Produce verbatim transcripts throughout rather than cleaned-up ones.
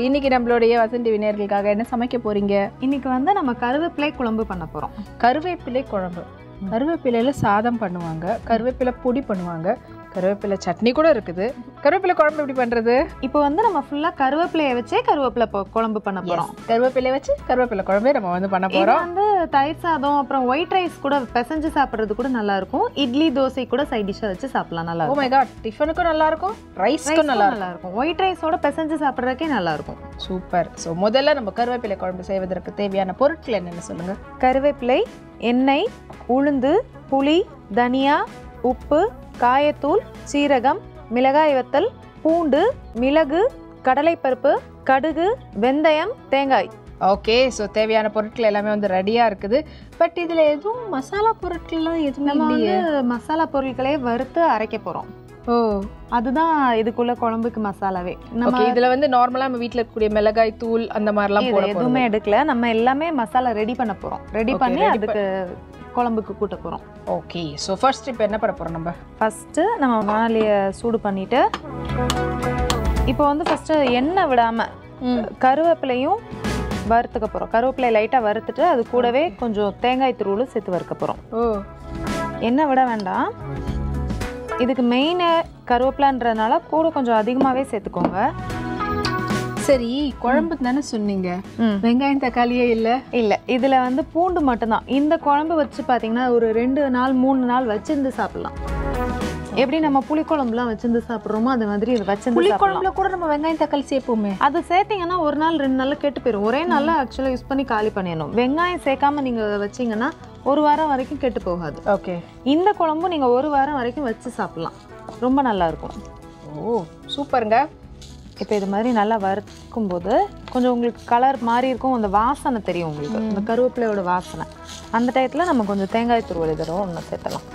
இன்னைக்கு நம்மளுடைய வசந்த் டிவி நேயர்களுக்காக என்ன சமைக்க போறீங்க? இன்னைக்கு வந்து நம்ம கருவேப்பிலை குழம்பு பண்ண போறோம். கருவேப்பிலை குழம்பு. கருவேப்பிலையில சாதம் பண்ணுவாங்க, கருவேப்பிலை பொடி பண்ணுவாங்க, கருவேப்பிலை சட்னி கூட இருக்குது. கருவேப்பிலை குழம்பு எப்படி பண்றது? இப்போ வந்து நம்ம ஃபுல்லா கருவேப்பிலையை வச்சே கருவேப்பிலை குழம்பு பண்ண போறோம். கருவேப்பிலை வச்சு கருவேப்பிலை குழம்பே நம்ம வந்து பண்ண போறோம். இது வந்து தயிர் சாதம் அப்புறம் ஒயிட் ரைஸ் கூட பிசைஞ்சு சாப்பிடுறது கூட நல்லா இருக்கும். இட்லி தோசை கூட சைட் டிஷ்ஷா வச்சு சாப்பிடலாம். நல்லா இருக்கும். ஓ மை காட், டிஃபனுக்கும் நல்லா இருக்கும், ரைஸ்க்கும் நல்லா நல்லா இருக்கும். ஒயிட் ரைஸோட பிசைஞ்சு சாப்பிடுறதுக்கே நல்லா இருக்கும். சூப்பர். ஸோ முதல்ல நம்ம கருவேப்பிலை குழம்பு செய்வதற்கு தேவையான பொருட்கள் என்னென்னு சொல்லுங்க. கருவேப்பிலை, எண்ணெய், உளுந்து, புளி, தனியா, உப்பு, காயத்தூள், சீரகம், மிளகாய் வத்தல், பூண்டு, மிளகு, கடலைப்பருப்பு, கடுகு, வெந்தயம், தேங்காய். ஓகே, ஸோ தேவையான பொருட்கள் எல்லாமே வந்து ரெடியாக இருக்குது. பட் இதில் எதுவும் மசாலா பொருட்கள்லாம் எதுவுமே இல்லையே. மசாலா பொருட்களே வறுத்து அரைக்க போகிறோம். ஓ, அதுதான் இதுக்குள்ள குழம்புக்கு மசாலாவே. நம்ம இதில் வந்து நார்மலாக நம்ம வீட்டில் இருக்கக்கூடிய மிளகாய் தூள் அந்த மாதிரிலாம் போட எதுவுமே எடுக்கல. நம்ம எல்லாமே மசாலா ரெடி பண்ண போகிறோம். ரெடி பண்ணி அதுக்கு குழம்புக்கு கூட்ட போகிறோம். ஓகே, ஸோ ஃபர்ஸ்ட் இப்போ என்ன பண்ண போகிறோம்? நம்ம ஃபஸ்ட்டு நம்ம வானலியை சூடு பண்ணிவிட்டு இப்போ வந்து ஃபஸ்ட்டு எண்ணெய் விடாமல் கருவேப்பிலையும் வறுத்துக்க போகிறோம். கருவேப்பிலை லைட்டாக வறுத்துட்டு அது கூடவே கொஞ்சம் தேங்காய் துருவலும் சேர்த்து வறுக்க போகிறோம். ஓ, எண்ணெய் விட வேண்டாம். இதுக்கு மெயின் கருவேப்பிலைன்றதுனால கூட கொஞ்சம் அதிகமாகவே சேர்த்துக்கோங்க. சரி, குழம்புக்கு தானே சொன்னீங்க, வெங்காயம் தக்காளியே இல்லை? இல்லை, இதில் வந்து பூண்டு மட்டும்தான். இந்த குழம்பு வச்சு பார்த்தீங்கன்னா ஒரு ரெண்டு நாள் மூணு நாள் வச்சிருந்து சாப்பிடலாம். எப்படி நம்ம புளிக்குழம்புலாம் வச்சிருந்து சாப்பிட்றோமோ அது மாதிரி இது வச்சிருந்து புளிக்குழம்புல கூட நம்ம வெங்காயம் தக்காளி சேர்ப்போமே. அது சேர்த்தீங்கன்னா ஒரு நாள் ரெண்டு நாள் கெட்டு போயிடும். ஒரே நாளில் ஆக்சுவலாக யூஸ் பண்ணி காலி பண்ணிடணும். வெங்காயம் சேர்க்காம நீங்கள் வச்சிங்கன்னா ஒரு வாரம் வரைக்கும் கெட்டு போகாது. ஓகே, இந்த குழம்பு நீங்கள் ஒரு வாரம் வரைக்கும் வச்சு சாப்பிட்லாம். ரொம்ப நல்லா இருக்கும். ஓ சூப்பருங்க. இப்போ இது மாதிரி நல்லா வறுக்கும் போது கொஞ்சம் உங்களுக்கு கலர் மாறி இருக்கும். அந்த வாசனை தெரியும் உங்களுக்கு, இந்த கருவேப்பிலையோட வாசனை. அந்த டயத்தில் நம்ம கொஞ்சம் தேங்காய் துருவல் இதோ ஒன்று சேர்த்தலாம்.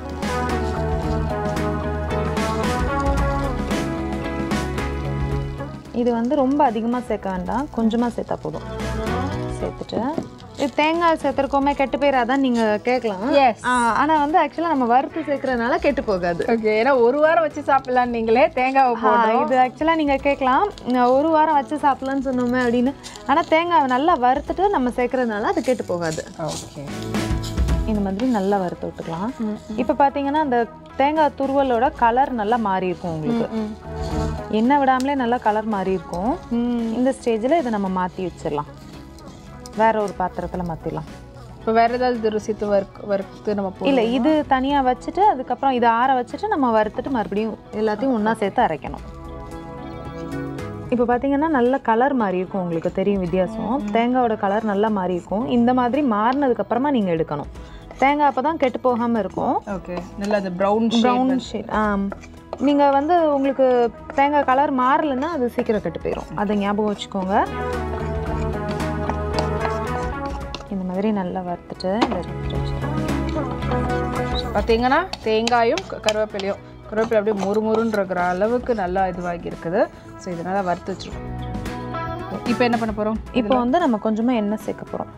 இது வந்து ரொம்ப அதிகமாக சேர்க்க வேண்டாம், கொஞ்சமாக சேர்த்தா போதும். சேர்த்துட்டு இது தேங்காய் சேர்த்துருக்கோமே கெட்டு போயிடாதான் நீங்கள் கேட்கலாம். ஆனால் வந்து ஆக்சுவலாக நம்ம வறுத்து சேர்க்கறதுனால கெட்டு போகாது. ஓகே, ஏன்னா ஒரு வாரம் வச்சு சாப்பிடலாம். நீங்களே தேங்காவை போடுறோம். இது ஆக்சுவலாக நீங்கள் கேட்கலாம் ஒரு வாரம் வச்சு சாப்பிட்லான்னு சொன்னோமே அப்படின்னு. ஆனால் தேங்காவை நல்லா வறுத்துட்டு நம்ம சேர்க்கறதுனால அது கெட்டு போகாது. ஓகே, இந்த மாதிரி நல்லா வறுத்து விட்டுக்கலாம். இப்போ பார்த்தீங்கன்னா அந்த தேங்காய் துருவலோட கலர் நல்லா மாறி இருக்கும் உங்களுக்கு. எண்ணெய் விடாமலே நல்லா கலர் மாறி இருக்கும். இந்த ஸ்டேஜில் இதை நம்ம மாற்றி வச்சிடலாம். வேற ஒரு பாத்திரத்தில் மாற்றிடலாம். இப்போ வேற ஏதாவது ருசித்து வறுக்கு வறுத்து நம்ம இல்லை, இது தனியாக வச்சுட்டு அதுக்கப்புறம் இதை ஆற வச்சுட்டு நம்ம வறுத்துட்டு மறுபடியும் எல்லாத்தையும் ஒன்றா சேர்த்து அரைக்கணும். இப்போ பார்த்தீங்கன்னா நல்ல கலர் மாறி இருக்கும், உங்களுக்கு தெரியும் வித்தியாசம். தேங்காயோட கலர் நல்லா மாறி இருக்கும். இந்த மாதிரி மாறினதுக்கப்புறமா நீங்கள் எடுக்கணும். தேங்காய் அப்போ தான் கெட்டு போகாமல் இருக்கும். ஓகே, நல்லா அது ப்ரௌன் ப்ரௌன் ஷேட். ஆ, நீங்கள் வந்து உங்களுக்கு தேங்காய் கலர் மாறலைன்னா அது சீக்கிரம் கெட்டு போயிடும். அதை ஞாபகம் வச்சுக்கோங்க. இந்த மாதிரி நல்லா வறுத்துட்டு பார்த்தீங்கன்னா தேங்காயும் கருவேப்பிலையும் கருவேப்பிலை அப்படியே முறு முருன்ற அளவுக்கு நல்லா இதுவாகி இருக்குது. ஸோ இதனால் வறுத்து வச்சுருக்கோம். இப்போ என்ன பண்ண போகிறோம்? இப்போ வந்து நம்ம கொஞ்சமாக எண்ணெய் சேர்க்க போகிறோம்.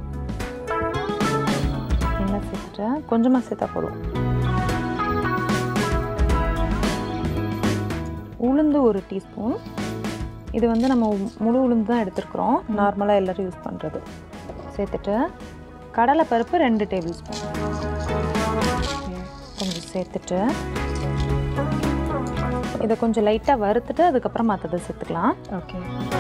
எண்ணெய் சேர்த்துட்டு கொஞ்சமாக சேர்த்தா போதும். உளுந்து ஒரு டீஸ்பூன். இது வந்து நம்ம முழு உளுந்து தான் எடுத்துருக்குறோம், நார்மலாக எல்லோரும் யூஸ் பண்ணுறது. சேர்த்துட்டு கடலைப்பருப்பு ரெண்டு டேபிள் ஸ்பூன் கொஞ்சம் சேர்த்துட்டு இதை கொஞ்சம் லைட்டாக வறுத்துட்டு அதுக்கப்புறம் மற்றதை சேர்த்துக்கலாம். ஓகே,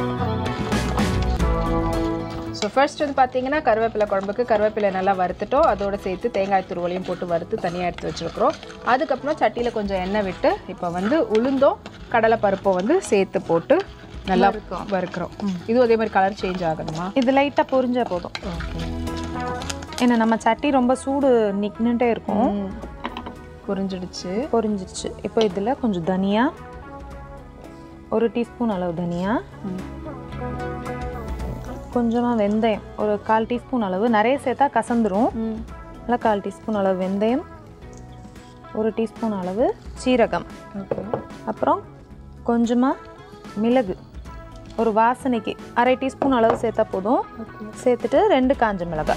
ஸோ ஃபர்ஸ்ட் வந்து பார்த்தீங்கன்னா கருவேப்பிலை குழம்புக்கு கருவேப்பிலை நல்லா வறுத்துட்டோம். அதோடு சேர்த்து தேங்காய் துருவலையும் போட்டு வறுத்து தனியாக எடுத்து வச்சுருக்குறோம். அதுக்கப்புறம் சட்டியில் கொஞ்சம் எண்ணெய் விட்டு இப்போ வந்து உளுந்தும் கடலை பருப்பும் வந்து சேர்த்து போட்டு நல்லா வறுக்கிறோம். இதுவும் அதே மாதிரி கலர் சேஞ்ச் ஆகணுமா? இது லைட்டாக பொரிஞ்சா போதும். ஓகே, ஏன்னா நம்ம சட்டி ரொம்ப சூடு நின்னுட்டே இருக்கும். பொரிஞ்சிடுச்சு பொரிஞ்சிடுச்சு. இப்போ இதில் கொஞ்சம் தனியா, ஒரு டீஸ்பூன் அளவு தனியா, கொஞ்சமாக வெந்தயம் ஒரு கால் டீஸ்பூன் அளவு. நிறைய சேர்த்தா கசந்துரும். நல்லா கால் டீஸ்பூன் அளவு வெந்தயம், ஒரு டீஸ்பூன் அளவு சீரகம், அப்புறம் கொஞ்சமாக மிளகு, ஒரு வாசனைக்கு அரை டீஸ்பூன் அளவு சேர்த்தா போதும். சேர்த்துட்டு ரெண்டு காஞ்ச மிளகாய்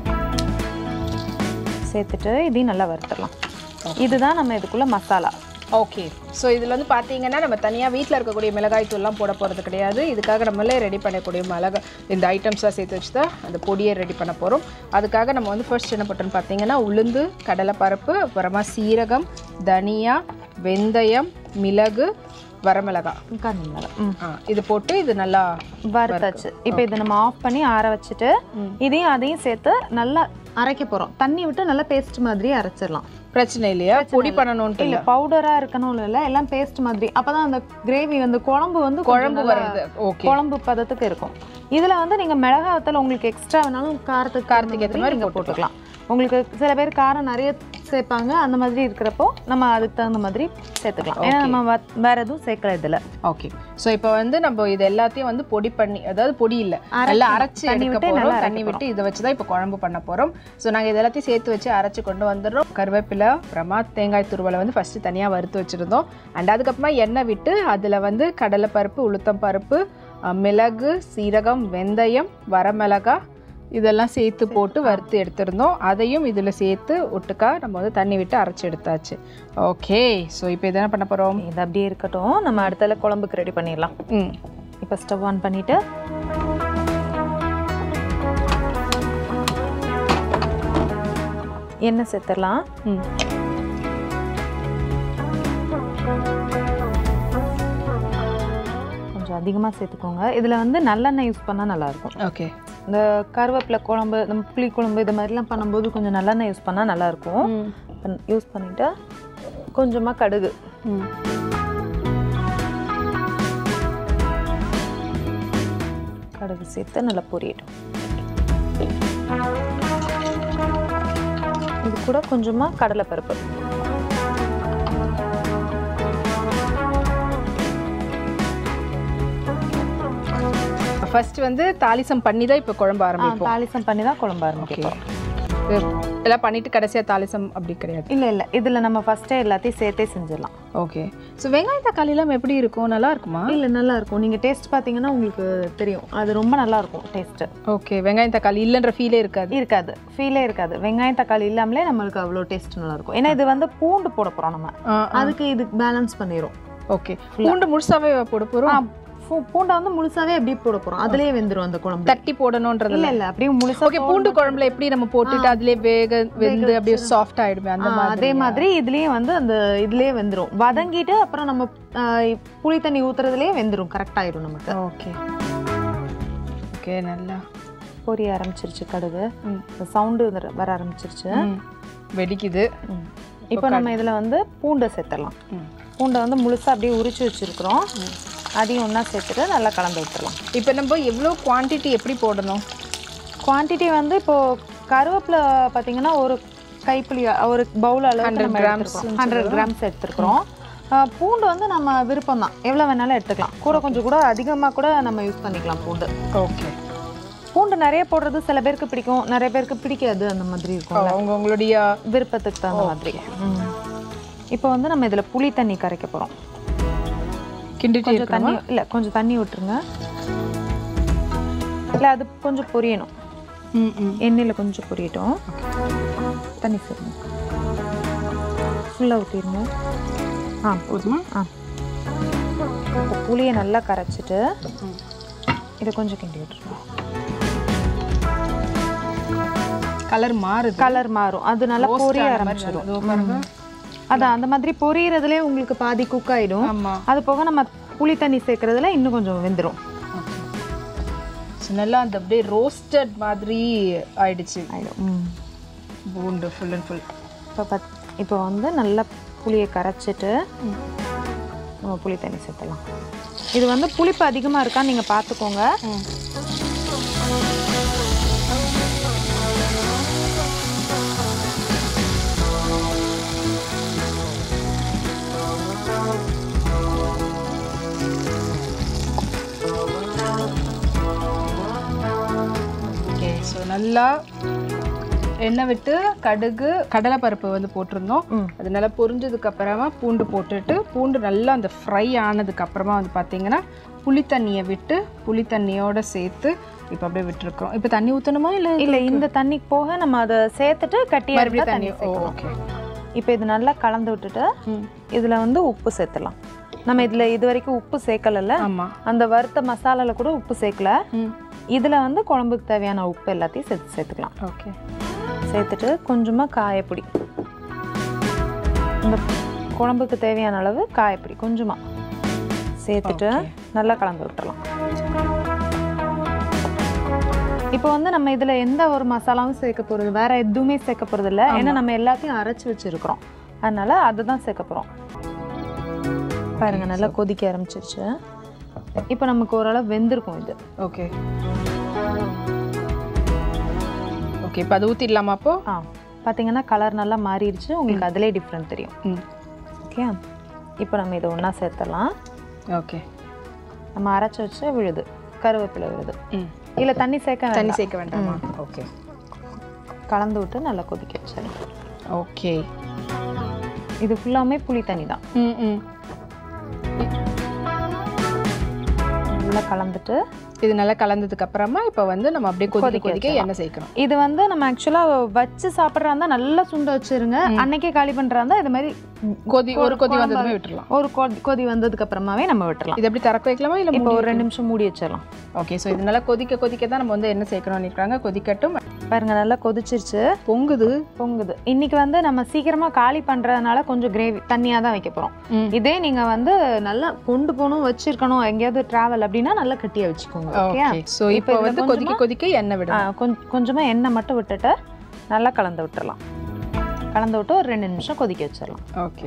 சேர்த்துட்டு இதையும் நல்லா வறுத்துடலாம். இதுதான் நம்ம இதுக்குள்ள மசாலா. ஓகே. ஸோ இதில் வந்து பார்த்தீங்கன்னா நம்ம தனியாக வீட்டில் இருக்கக்கூடிய மிளகாய் தூள்லாம் போட போகிறது கிடையாது. இதுக்காக நம்மளே ரெடி பண்ணக்கூடிய மிளகாய் இந்த ஐட்டம்ஸ்லாம் சேர்த்து வச்சு தான் அந்த பொடியை ரெடி பண்ண போகிறோம். அதுக்காக நம்ம வந்து ஃபர்ஸ்ட் என்ன பண்ணுறோன்னு பார்த்தீங்கன்னா உளுந்து, கடலைப்பருப்பு, அப்புறமா சீரகம், தனியா, வெந்தயம், மிளகு, வரமிளகாய், கருமிளகாய் இது போட்டு இது நல்லா வறுத்தாச்சு. இப்போ இதை நம்ம ஆஃப் பண்ணி ஆற வச்சுட்டு இதையும் அதையும் சேர்த்து நல்லா அரைக்க போகிறோம். தண்ணி விட்டு நல்லா பேஸ்ட் மாதிரி அரைச்சிடலாம். பிரச்சனை இல்லையா? பொடி பண்ணணும்ட்டு இல்லை, பவுடராக இருக்கணும் இல்லை, எல்லாம் பேஸ்ட் மாதிரி. அப்போ தான் அந்த கிரேவி வந்து குழம்பு வந்து குழம்பு வருது. ஓகே, குழம்பு பதத்துக்கு இருக்கும். இதில் வந்து நீங்கள் மிளகாய் வத்தல் உங்களுக்கு எக்ஸ்ட்ரா வேணாலும் காரத்துக்கு காரத்துக்கு ஏற்ற மாதிரி நீங்கள் போட்டுக்கலாம். உங்களுக்கு சில பேர் காரம் நிறைய சேர்ப்பாங்க, அந்த மாதிரி இருக்கிறப்போ நம்ம அதுக்கு தகுந்த மாதிரி சேர்த்துக்கலாம். ஏன்னா நம்ம வேற எதுவும் சேர்க்கல இதில். ஓகே. ஸோ இப்போ வந்து நம்ம இது எல்லாத்தையும் வந்து பொடி பண்ணி, அதாவது பொடி இல்லை, நல்லா அரைச்சி எடுக்க போகிறோம். தண்ணி விட்டு இதை வச்சு தான் இப்போ குழம்பு பண்ண போகிறோம். ஸோ நாங்கள் இது எல்லாத்தையும் சேர்த்து வச்சு அரைச்சி கொண்டு வந்துடுறோம். கருவேப்பிலை, அப்புறமா தேங்காய் துருவலை வந்து ஃபஸ்ட்டு தனியாக வறுத்து வச்சுருந்தோம். அண்ட் அதுக்கப்புறமா எண்ணெய் விட்டு அதில் வந்து கடலைப்பருப்பு, உளுத்தம் பருப்பு, மிளகு, சீரகம், வெந்தயம், வரமிளகாய் இதெல்லாம் சேர்த்து போட்டு வறுத்து எடுத்துருந்தோம். அதையும் இதில் சேர்த்து ஒட்டுக்கா நம்ம வந்து தண்ணி விட்டு அரைச்சி எடுத்தாச்சு. ஓகே. ஸோ இப்போ இது என்ன பண்ண போகிறோம்? இது அப்படியே இருக்கட்டும், நம்ம அடுத்தால குழம்புக்கு ரெடி பண்ணிடலாம். ம் இப்போ ஸ்டவ் ஆன் பண்ணிவிட்டு எண்ணெய் சேர்த்துடலாம். ம் கொஞ்சம் அதிகமாக சேர்த்துக்கோங்க. இதில் வந்து நல்லெண்ணெய் யூஸ் பண்ணால் நல்லாயிருக்கும். ஓகே. இந்த கருவேப்பிலை குழம்பு, நம்ம புளி குழம்பு இது மாதிரிலாம் பண்ணும்போது கொஞ்சம் நல்லெண்ணெய் யூஸ் பண்ணால் நல்லாயிருக்கும். யூஸ் பண்ணிவிட்டு கொஞ்சமாக கடுகு, கடுகு சேர்த்து நல்லா பொரியட்டும். இது கூட கொஞ்சமாக கடலைப்பருப்பு, ஃபர்ஸ்ட் வந்து தாளிசம் பண்ணி தான் இப்போ குழம்பு ஆரம்பிப்போம். தாளிசம் பண்ணி தான் குழம்பு ஆரம்பிப்போம். எல்லாம் பண்ணிட்டு கடைசியாக தாளிசம் அப்படி கிடையாது. இல்லை இல்லை, இதில் நம்ம ஃபஸ்ட்டே எல்லாத்தையும் சேர்த்தே செஞ்சிடலாம். ஓகே. ஸோ வெங்காயம் தக்காளிலாம் எப்படி இருக்கும்? நல்லா இருக்குமா? இல்லை, நல்லா இருக்கும். நீங்கள் டேஸ்ட் பார்த்தீங்கன்னா உங்களுக்கு தெரியும், அது ரொம்ப நல்லா இருக்கும் டேஸ்ட்டு. ஓகே. வெங்காயம் தக்காளி இல்லைன்ற ஃபீலே இருக்காது? இருக்காது, ஃபீலே இருக்காது. வெங்காயம் தக்காளி இல்லாமலே நம்மளுக்கு அவ்வளோ டேஸ்ட் நல்லா இருக்கும். ஏன்னா இது வந்து பூண்டு போட போகிறோம் நம்ம, அதுக்கு இது பேலன்ஸ் பண்ணிடும். ஓகே. பூண்டு முழுசாவே போட போகிறோம்? பூண்டை வந்து முழுசாவே அப்படியே போட போறோம். அதுலயே வெந்துரும் அந்த குழம்பு. தட்டி போடணும்ன்றது இல்ல இல்ல, அப்படியே முழுசா. ஓகே. பூண்டு குழம்புல எப்படி நம்ம போட்டுட்டு அதுலயே வேக வெந்து அப்படியே சாஃப்ட் ஆயிடுமே அந்த மாதிரி. அதே மாதிரி இதுலயே வந்து அந்த இதுலயே வெந்துரும். வதங்கிட்டு அப்புறம் நம்ம புளி தண்ணி ஊத்துறதுலயே வெந்துரும். கரெக்ட் ஆயிடும் நமக்கு. Okay okay. நல்லா பொரிய ஆரம்பிச்சிருச்சு கடுகு. சவுண்டு வர ஆரம்பிச்சிருச்சு, வெடிக்குது. இப்போ நம்ம இதுல வந்து பூண்டை சேர்த்துடலாம். பூண்டை வந்து முழுசா அப்படியே உரிச்சு வச்சிருக்கிறோம். அதையும் ஒன்றா சேர்த்துட்டு நல்லா கலந்து விட்டுறலாம். இப்போ நம்ம எவ்வளோ குவான்டிட்டி எப்படி போடணும்? குவான்டிட்டி வந்து இப்போது கருவேப்பிலை பார்த்தீங்கன்னா ஒரு கைப்பிடி, ஒரு பவுல் அளவு ஹண்ட்ரட் கிராம்ஸ் ஹண்ட்ரட் கிராம்ஸ் எடுத்துருக்குறோம். பூண்டு வந்து நம்ம விருப்பம் தான், எவ்வளோ வேணாலும் எடுத்துக்கலாம். கூட கொஞ்சம் கூட அதிகமாக கூட நம்ம யூஸ் பண்ணிக்கலாம் பூண்டு. ஓகே. பூண்டு நிறைய போடுறது சில பேருக்கு பிடிக்கும், நிறைய பேருக்கு பிடிக்காது. அந்த மாதிரி இருக்கும், அவங்க உங்களுடைய விருப்பத்துக்கு தகுந்த மாதிரி. இப்போ வந்து நம்ம இதில் புளி தண்ணி கரைக்க போகிறோம். கொஞ்சம் தண்ணி இல்லை, கொஞ்சம் தண்ணி விட்டுருங்க. இல்லை, அது கொஞ்சம் பொரியணும். எண்ணெயில் கொஞ்சம் பொரியட்டும். தண்ணி சேருங்க, ஃபுல்லாக ஊற்றிடுங்க. ஆ போதுமா? ஆ. இப்போ புளியை நல்லா கரைச்சிட்டு இதை கொஞ்சம் கிண்டி விட்டுருங்க. கலர் மாறுது, கலர் மாறும். அது நல்லா பொரிய ஆரம்பிச்சிடும். அதான் அந்த மாதிரி பொரியறதுலேயே உங்களுக்கு பாதி குக் ஆகிடும். அது போக நம்ம புளி தண்ணி சேர்க்கறதுல இன்னும் கொஞ்சம் வெந்துடும். நல்லா அந்த அப்படியே ரோஸ்டட் மாதிரி ஆயிடுச்சு. ஆயிடும் பூண்டு ஃபுல் அண்ட் ஃபுல். இப்போ பத் இப்போ வந்து நல்லா புளியை கரைச்சிட்டு நம்ம புளி தண்ணி சேர்த்துலாம். இது வந்து புளிப்பு அதிகமாக இருக்கான்னு நீங்கள் பார்த்துக்கோங்க. நல்லா எண்ணெய் விட்டு கடுகு கடலைப்பருப்பு வந்து போட்டிருந்தோம். அது நல்லா பொரிஞ்சதுக்கு அப்புறமா பூண்டு போட்டுட்டு பூண்டு நல்லா அந்த ஃப்ரை ஆனதுக்கு அப்புறமா வந்து பார்த்தீங்கன்னா புளி தண்ணியை விட்டு புளி தண்ணியோட சேர்த்து இப்போ அப்படியே விட்டுருக்கோம். இப்போ தண்ணி ஊற்றணுமா? இல்லை இல்லை, இந்த தண்ணிக்கு போக நம்ம அதை சேர்த்துட்டு கட்டி மறுபடியும் தண்ணி. ஓகே. இப்போ இது நல்லா கலந்து விட்டுட்டு இதில் வந்து உப்பு சேர்த்துடலாம். நம்ம இதில் இது வரைக்கும் உப்பு சேர்க்கல, அந்த வறுத்த மசாலாவில் கூட உப்பு சேர்க்கல. இதில் வந்து குழம்புக்கு தேவையான உப்பு எல்லாத்தையும் சேர்த்து சேர்த்துக்கலாம். ஓகே, சேர்த்துட்டு கொஞ்சமாக காயப்பொடி, இந்த குழம்புக்கு தேவையான அளவு காயப்பொடி கொஞ்சமாக சேர்த்துட்டு நல்லா கலந்து விட்டுறலாம். இப்போ வந்து நம்ம இதில் எந்த ஒரு மசாலாவும் சேர்க்க போகிறது, வேறு எதுவுமே சேர்க்க போகிறது இல்லை. ஏன்னா நம்ம எல்லாத்தையும் அரைச்சி வச்சுருக்கிறோம், அதனால் அதுதான் சேர்க்க போகிறோம். பாருங்கள், நல்லா கொதிக்க ஆரம்பிச்சிருச்சு. இப்போ நமக்கு ஓரளவு வெந்திருக்கும் இது. ஓகே ஓகே இப்போ அதை ஊற்றிடலாமா? அப்போ ஆ, பார்த்தீங்கன்னா கலர் நல்லா மாறிடுச்சு, உங்களுக்கு அதிலே டிஃப்ரெண்ட் தெரியும். ஓகே, இப்போ நம்ம இதை ஒன்றா சேர்த்துடலாம். ஓகே, நம்ம அரைச்சி வச்ச விழுது, கருவேப்பிலை விழுது. இல்லை தண்ணி சேர்க்க தண்ணி சேர்க்க வேண்டாமா? ஓகே, கலந்து விட்டு நல்லா கொதிக்க வச்சிடலாம். ஓகே, இது ஃபுல்லாமே புளி தண்ணி தான். ம் ம் நல்லா கலந்துட்டு இது நல்லா கலந்ததுக்கு அப்புறமா இப்போ வந்து நம்ம அப்படியே கொதி கொதிக்க எண்ணெய் சேர்க்கணும். இது வந்து நம்ம ஆக்சுவலாக வச்சு சாப்பிட்றா இருந்தால் நல்லா சுண்ட வச்சிருங்க. அன்னைக்கே காலி பண்ணுறா இருந்தால் இது மாதிரி கொதி ஒரு கொதி வந்ததுமே விட்டுறலாம். ஒரு கொதி கொதி வந்ததுக்கு அப்புறமாவே நம்ம விட்டுறலாம். இது எப்படி திறக்க வைக்கலாமா இல்லை இப்போ ஒரு ரெண்டு நிமிஷம் மூடி வச்சிடலாம். ஓகே, ஸோ இது நல்லா கொதிக்க கொதிக்க தான் நம்ம வந்து என்ன சேர்க்கணும்னு இருக்காங்க. கொதிக்கட்டும். பாருங்க, நல்லா கொதிச்சிருச்சு, பொங்குது பொங்குது. இன்னைக்கு வந்து நம்ம சீக்கிரமாக காலி பண்ணுறதுனால கொஞ்சம் கிரேவி தண்ணியாக தான் வைக்க போகிறோம். இதே நீங்கள் வந்து நல்லா கொண்டு போகணும் வச்சிருக்கணும் எங்கேயாவது ட்ராவல் அப்படின்னா நல்லா கட்டியாக வச்சுக்கோங்க. ஓகே, ஸோ இப்போ வந்து கொதிக்க கொதிக்க எண்ணெய் விடணும். கொஞ்சம் கொஞ்சமாக எண்ணெய் மட்டும் விட்டுட்டு நல்லா கலந்து விட்டுறலாம். கலந்து விட்டு ஒரு ரெண்டு நிமிஷம் கொதிக்க வச்சிடலாம். ஓகே,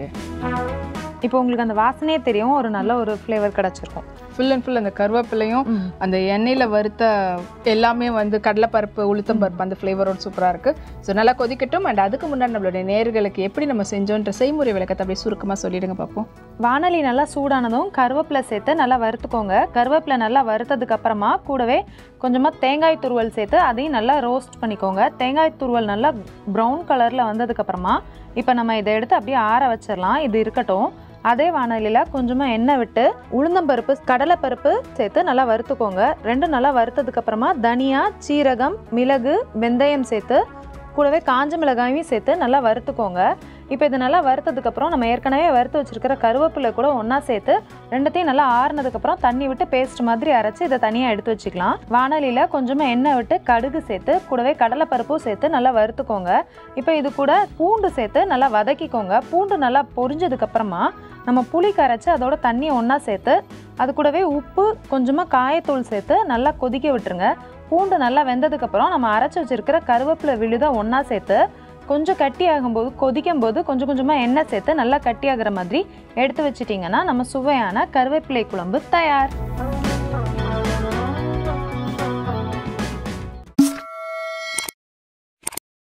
இப்போ உங்களுக்கு அந்த வாசனையே தெரியும், ஒரு நல்ல ஒரு ஃப்ளேவர் கிடச்சிருக்கும். ஃபுல் அண்ட் ஃபுல் அந்த கருவேப்பிலையும் அந்த எண்ணெயில் வறுத்த எல்லாமே வந்து கடலைப்பருப்பு உளுத்தம் பருப்பு அந்த ஃப்ளேவரோடு சூப்பராக இருக்குது. ஸோ நல்லா கொதிக்கட்டும். அண்ட் அதுக்கு முன்னாடி நம்மளுடைய நேயர்களுக்கு எப்படி நம்ம செஞ்சோன்ற செய்முறை விளக்கத்தை அப்படியே சுருக்கமாக சொல்லிடுங்க பார்ப்போம். வானொலி நல்லா சூடானதும் கருவேப்பிலை சேர்த்து நல்லா வறுத்துக்கோங்க. கருவேப்பிலை நல்லா வறுத்ததுக்கு அப்புறமா கூடவே கொஞ்சமாக தேங்காய் துருவல் சேர்த்து அதையும் நல்லா ரோஸ்ட் பண்ணிக்கோங்க. தேங்காய் துருவல் நல்லா ப்ரௌன் கலரில் வந்ததுக்கப்புறமா இப்போ நம்ம இதை எடுத்து அப்படியே ஆற வச்சிடலாம். இது இருக்கட்டும். அதே வானலியில் கொஞ்சமாக எண்ணெய் விட்டு உளுந்தம்பருப்பு கடலைப்பருப்பு சேர்த்து நல்லா வறுத்துக்கோங்க. ரெண்டும் நல்லா வறுத்ததுக்கப்புறமா தனியா, சீரகம், மிளகு, வெந்தயம் சேர்த்து கூடவே காஞ்ச மிளகாயும் சேர்த்து நல்லா வறுத்துக்கோங்க. இப்போ இது நல்லா வறுத்ததுக்கப்புறம் நம்ம ஏற்கனவே வறுத்து வச்சுருக்கிற கருவேப்பிலை கூட ஒன்றா சேர்த்து ரெண்டுத்தையும் நல்லா ஆறுனதுக்கப்புறம் தண்ணி விட்டு பேஸ்ட் மாதிரி அரைச்சி இதை தனியாக எடுத்து வச்சுக்கலாம். வானலியில் கொஞ்சமாக எண்ணெய் விட்டு கடுகு சேர்த்து கூடவே கடலைப்பருப்பும் சேர்த்து நல்லா வறுத்துக்கோங்க. இப்போ இது கூட பூண்டு சேர்த்து நல்லா வதக்கிக்கோங்க. பூண்டு நல்லா பொரிஞ்சதுக்கப்புறமா நம்ம புளி கரைச்சி அதோட தண்ணியை ஒன்றா சேர்த்து அது கூடவே உப்பு கொஞ்சமாக காயத்தூள் சேர்த்து நல்லா கொதிக்க விட்டுருங்க. பூண்டு நல்லா வெந்ததுக்கப்புறம் நம்ம அரைச்சி வச்சுருக்கிற கருவேப்பிலை விழுதை ஒன்றா சேர்த்து கொஞ்சம் கட்டி ஆகும்போது கொதிக்கும் போது கொஞ்சம் கொஞ்சமாக எண்ணெய் சேர்த்து நல்லா கட்டி ஆகிற மாதிரி எடுத்து வச்சிட்டிங்கன்னா நம்ம சுவையான கருவேப்பிலை குழம்பு தயார்.